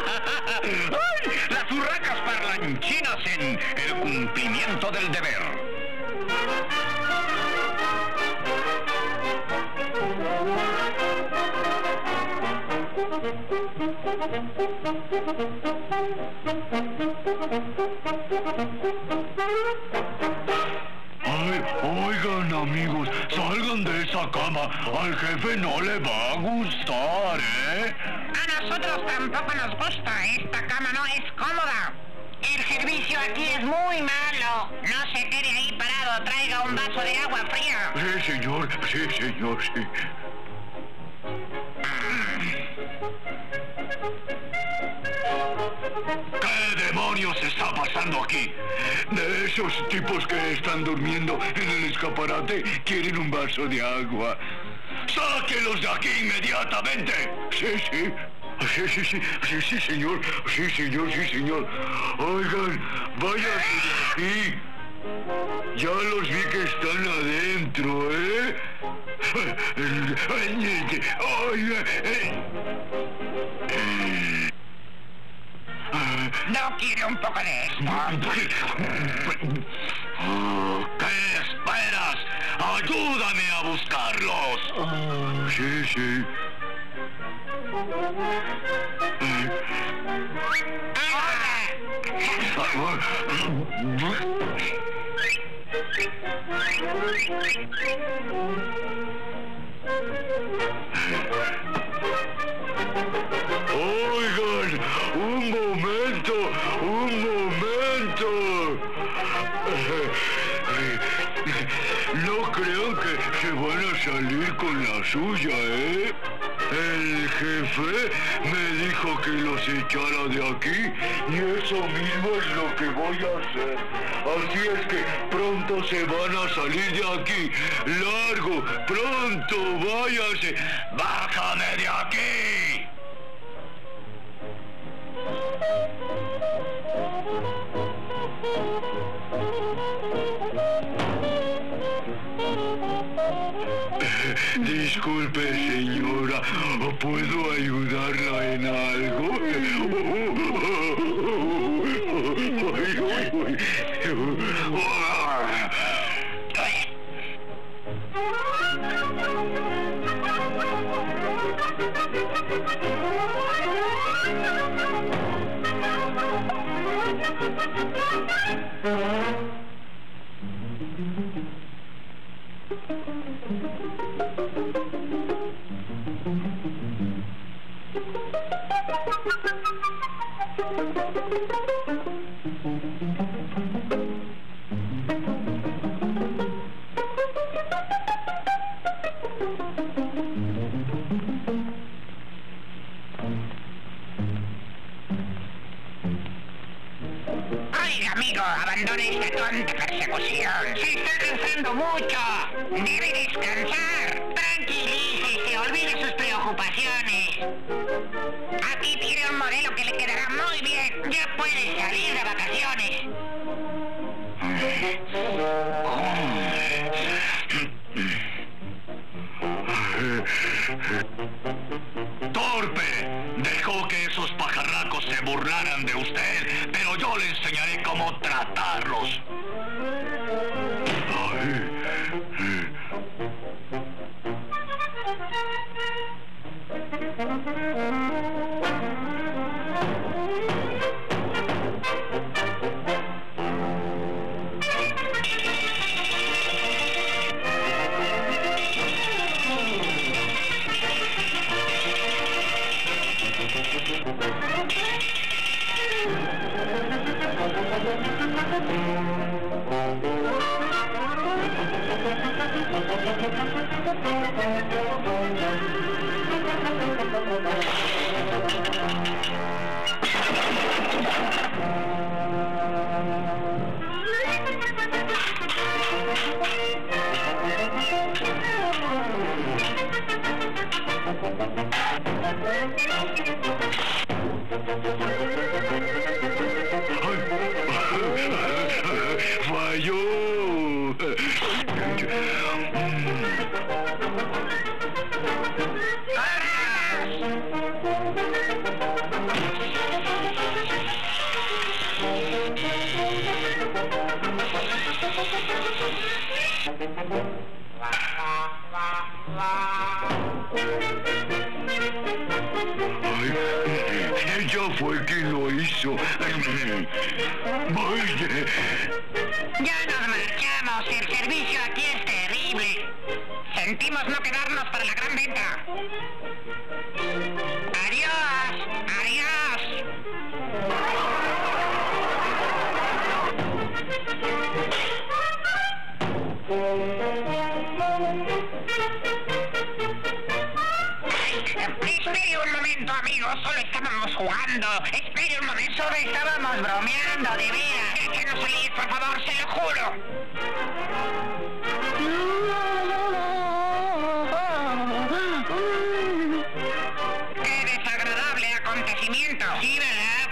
¡Ay! Las urracas parlanchinas en el cumplimiento del deber. Ay, oigan amigos, salgan de esa cama. Al jefe no le va a gustar, ¿eh? A nosotros tampoco nos gusta. Esta cama no es cómoda. El servicio aquí es muy malo. No se quede ahí parado. Traiga un vaso de agua fría. Sí, señor, sí. ¿Qué demonios está pasando aquí? De esos tipos que están durmiendo en el escaparate quieren un vaso de agua. ¡Sáquenlos de aquí inmediatamente! Sí, señor. Sí, señor. Oigan, váyanse de aquí. Ya los vi que están adentro, ¿eh? ¿No quiere un poco de esto? ¿Qué esperas? ¡Ayúdame a buscarlos! Sí. Oigan, un momento. No creo que se van a salir con la suya, ¿eh? El jefe me dijo que los echara de aquí y eso mismo es lo que voy a hacer. Así es que pronto se van a salir de aquí. Largo, pronto, váyase. ¡Bájame de aquí! Disculpe, señora, ¿puedo ayudarla en algo? Oiga, amigo, abandone esta tonta persecución. Se está cansando mucho. Debe descansar. Tranquilícese, olvide sus preocupaciones. Aquí tiene un modelo que le quedará muy bien. Ya puede salir de vacaciones. ¡Torpe! Dejó que esos pajarracos se burlaran de usted, pero yo le enseñaré cómo tratarlos. fue quien lo hizo. Vaya. Ya nos marchamos. El servicio aquí es terrible. Sentimos no quedarnos para la gran venta. Adiós. Adiós. Espere un momento, amigos. Solo estábamos jugando. Espere un momento. Solo estábamos bromeando, de veras. Déjenos salir, por favor, se lo juro. ¡Qué desagradable acontecimiento! Sí, ¿verdad?